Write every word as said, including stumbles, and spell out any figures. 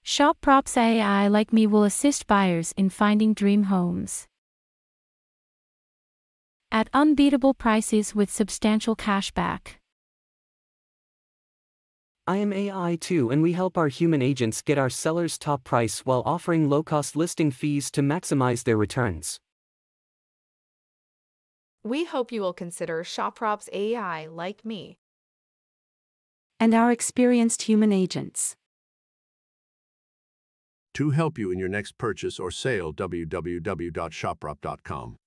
ShopProp's A I like me will assist buyers in finding dream homes at unbeatable prices with substantial cashback. I am A I too, and we help our human agents get our sellers top price while offering low-cost listing fees to maximize their returns. We hope you will consider ShopProp's A I like me and our experienced human agents to help you in your next purchase or sale. w w w dot shop prop dot com